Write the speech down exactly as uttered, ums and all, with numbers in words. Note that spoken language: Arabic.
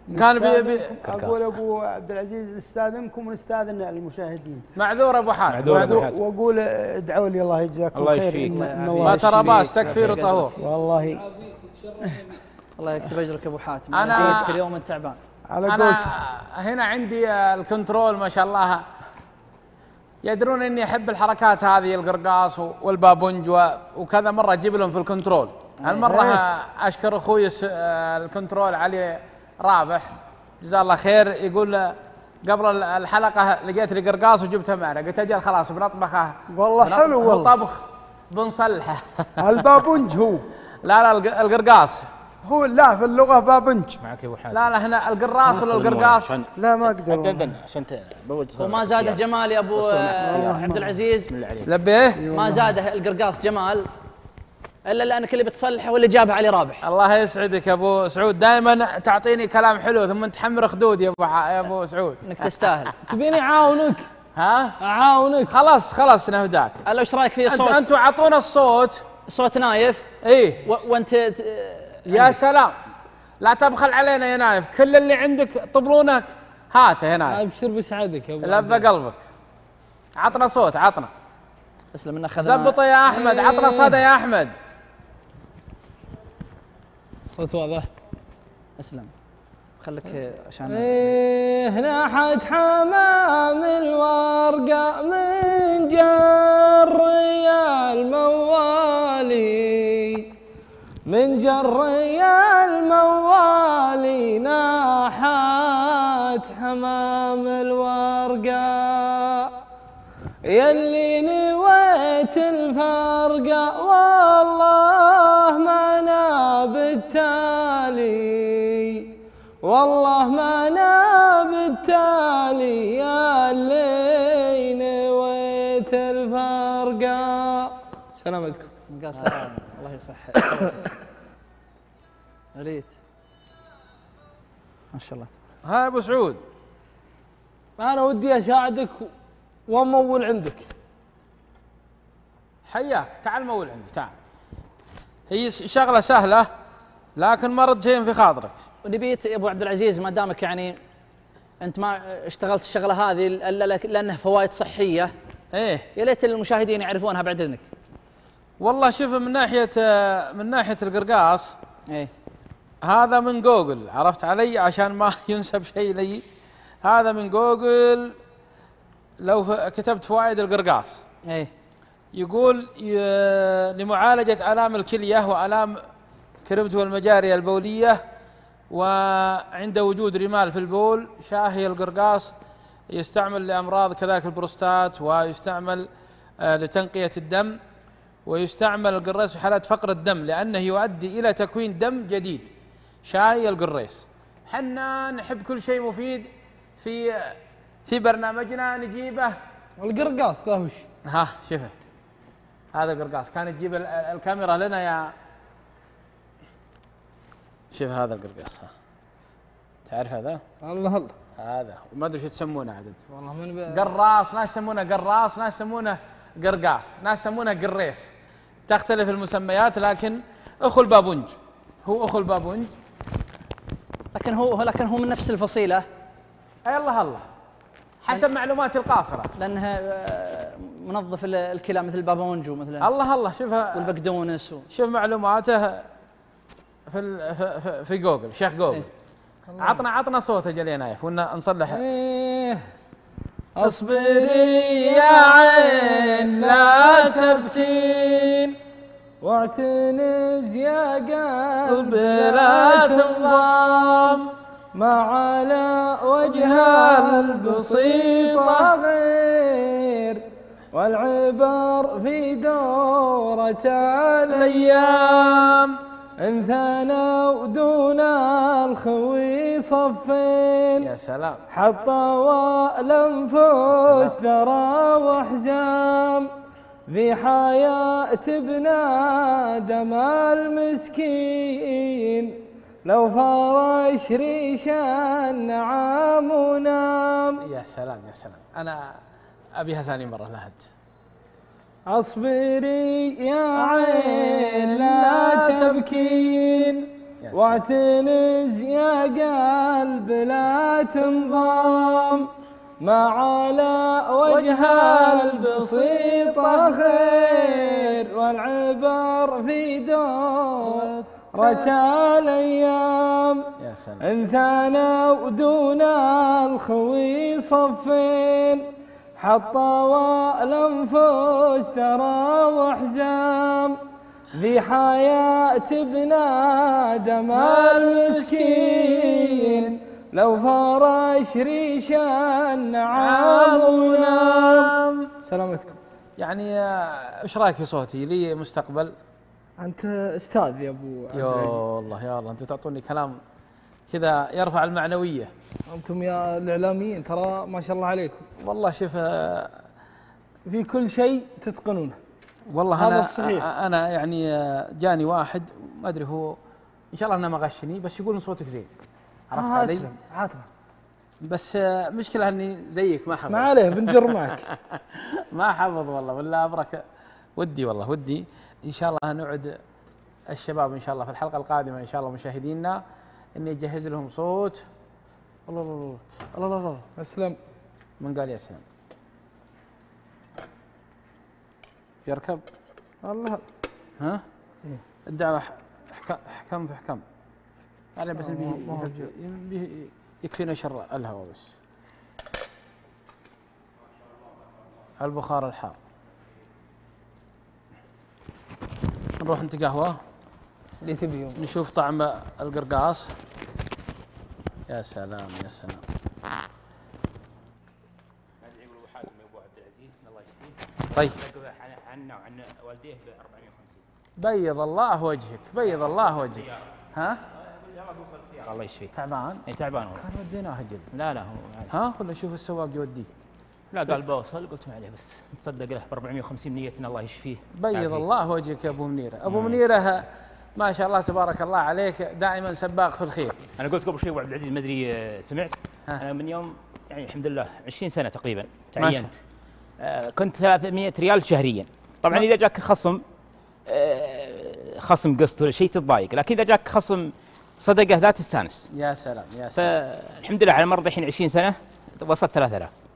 كان بي بي اقول ابو عبد العزيز نستاذنكم ونستاذن المشاهدين. معذور ابو حاتم، معذور أبو حاتم. واقول ادعوا لي الله يجزاكم الله خير. يشفيك. ما ترى باس تكفير وطهور والله الله يكتب اجرك ابو حاتم. أنا- انا كل يوم تعبان. على انا قولت هنا عندي الكنترول ما شاء الله، يدرون اني احب الحركات هذه القرقاص والبابونج و- وكذا مره اجيب لهم في الكنترول. هالمره اشكر اخوي الس- الكنترول علي رابح جزاه الله خير، يقول قبل الحلقه لقيت لي قرقاص وجبتها معنا، قلت اجل خلاص بنطبخه والله بنطبخ- حلو هو والله. طبخ بنصلحه. البابونج هو لا لا الق- القرقاص، هو لا في اللغه بابونج. معك يا ابو حاتم. لا لا هنا القراص ولا القرقاص؟ عشان لا ما اقدر والله. عدل عشان تبود. وما زاده جمال يا ابو آه، عبد العزيز، بسم الله عليك. لبيه ما زاده القرقاص جمال الا لانك اللي بتصلحه واللي جابها علي رابح. الله يسعدك يا ابو سعود، دائما تعطيني كلام حلو ثم تحمر خدود يا ابو ح- يا ابو سعود. انك تستاهل. تبيني اعاونك ها اعاونك. خلاص خلاص نهداك. الا وش رايك في انت صوت انتوا اعطونا الصوت. صوت نايف ايه و- وانت ت- يا سلام، لا تبخل علينا يا نايف، كل اللي عندك طبلونك هاته يا نايف، ابشر بسعدك يا ابو لبى قلبك. عطنا صوت، عطنا اسلم من اخذنا زبطه يا احمد، عطنا صدى يا احمد. صوت واضح. اسلم خليك عشان ايه نحت حمام الورقة من جري الموالي، من جري الموالي ناحت حمام الورقة، يلي نويت الفرقة والله ما ناب التالي، والله ما ناب التالي يا اللي نويت الفرقة. سلامتكم. قال سلام الله يصح. ريت ما شاء الله. ها ابو سعود، انا ودي اساعدك وامول عندك. حياك، تعال مول عندي تعال. هي شغله سهله لكن ما رد شيء في خاطرك. ونبيت يا ابو عبد العزيز ما دامك يعني انت ما اشتغلت الشغله هذه الا لك- لانها فوائد صحيه، ايه يا ليت المشاهدين يعرفونها بعد اذنك. والله شوف، من ناحيه من ناحيه القرقاص ايه هذا من جوجل، عرفت علي عشان ما ينسب شيء لي. هذا من جوجل، لو ف- كتبت فوائد القرقاص ايه يقول ي- لمعالجة آلام الكلية وآلام كربت والمجاري البولية، وعند وجود رمال في البول شاهي القرقاص يستعمل لأمراض كذلك البروستات، ويستعمل آه، لتنقية الدم، ويستعمل القريص في حالات فقر الدم لأنه يؤدي إلى تكوين دم جديد. شاي القريص، حنا نحب كل شيء مفيد في في برنامجنا نجيبه. القرقاص ذا وش؟ ها شوفه هذا القرقاص، كان تجيب ال- الكاميرا لنا يا شوف هذا القرقاص. ها تعرف هذا؟ الله الله. هذا وما ادري شو تسمونه عدد. والله من ب... قراص، ناس يسمونه قراص، ناس يسمونه قرقاص، ناس يسمونه قريص، تختلف المسميات، لكن اخو البابونج، هو اخو البابونج. لكن هو لكن هو من نفس الفصيله اي الله الله، حسب معلوماتي القاصره. لانه آه، منظف ال- الكلى مثل البابونج ومثل الله الله، شوفها والبقدونس و... شوف معلوماته في ال- في, في, في جوجل، شيخ جوجل. إيه. عطنا عطنا صوته جل يا نايف ونا نصلح. ايه اصبري يا عين لا تبكين، واعتنز يا قلب لا تنضام، ما على وجهها وجهها البسيطة البسيطة غير، والعبر في دورة الايام إن ثنوا دون الخوي صفين، يا سلام. حطوا الأنفس ذرى وحزام، ذي حياة ابن آدم المسكين، لو فرش ريش النعام ونام. يا سلام يا سلام، انا ابيها ثاني مره لهد. اصبري يا عين لا تبكين، واعتنز يا قلب لا تنضم، ما على وجه البسيطة خير، والعبر في دورة الأيام. يا سلام. إن ثانوا دون الخوي صفين، حطوا الأنفس ترى وحزام، في حياة ابن آدم المسكين، لو فرش ريش النعام ونام. سلامتكم. يعني ايش رايك في صوتي؟ لي مستقبل. أنت أستاذ يا أبو عبد يا الله يا الله، أنتم تعطوني كلام كذا يرفع المعنوية. أنتم يا الإعلاميين ترى ما شاء الله عليكم، والله شوف في كل شيء تتقنونه. والله هذا أنا الصحيح. أنا يعني جاني واحد ما أدري هو إن شاء الله أنه ما غشني، بس يقول إن صوتك زين. عرفت آه علي؟ أسلم عاتنا. بس مشكلة إني زيك ما حفظ. ما عليه بنجر معك. ما حفظ والله، ولا أبرك ودي والله ودي إن شاء الله نعد الشباب إن شاء الله في الحلقة القادمة إن شاء الله مشاهدينا إني أجهز لهم صوت. الله الله الله الله الله. أسلم. من قال يا سلام؟ يركب. الله. ها؟ إيه؟ الدعوة حكم في حكم. يعني بس بيه بيه يكفينا شر الهوى بس. البخار الحار. نروح نتقهوى. اللي تبيه. نشوف طعم القرقاص. يا سلام يا سلام. ندعي ابو حاتم ابو عبد العزيز الله يشفيه. طيب. عنا وعن والديه ب أربعمائة وخمسين. بيض الله وجهك، بيض الله وجهك. ها؟ الله يشفيه. تعبان؟ اي تعبان والله. كان وديناه اجل. لا لا هو ها؟ ولا شوف السواق يوديه. لا قال بوصل، قلت ما عليه بس نتصدق له ب أربعمائة وخمسين نيتنا الله يشفيه. بيض الله وجهك يا ابو منيره، ابو منيره ما شاء الله تبارك الله عليك دائما سباق في الخير. انا قلت قبل شوي ابو عبد العزيز ما ادري سمعت. ها. انا من يوم يعني الحمد لله عشرين سنه تقريبا تعينت. آه كنت ثلاثمائة ريال شهريا. طبعا اذا جاك خصم آه خصم قسط ولا شيء تتضايق، لكن اذا جاك خصم صدقه ذات تستانس. يا سلام يا سلام. فالحمد لله على مر الحين عشرين سنه وصلت ثلاثة آلاف.